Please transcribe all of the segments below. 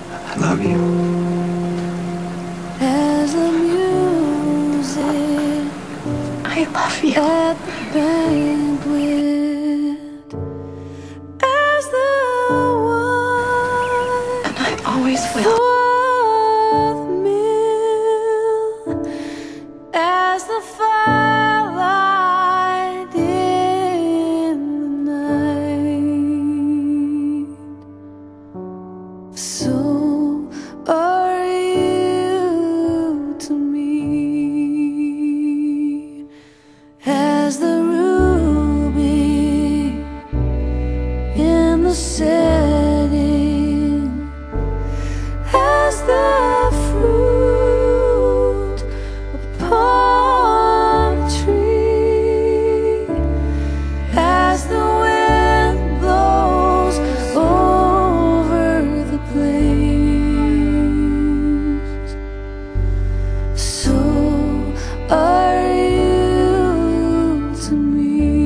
I love you. As the music I love you. at the banquet, as the wine And I always will. for the meal, as the firelight in the night, so are you to me, as the ruby in the setting, as the fruit upon the tree, as the wind blows over the plains, so are you to me.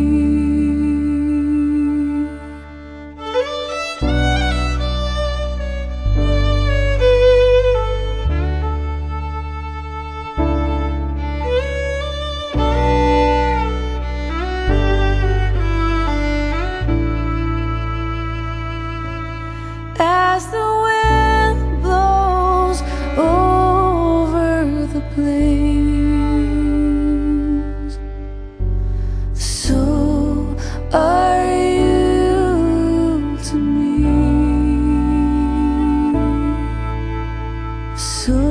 As the wind blows over the plains, so are you to me. So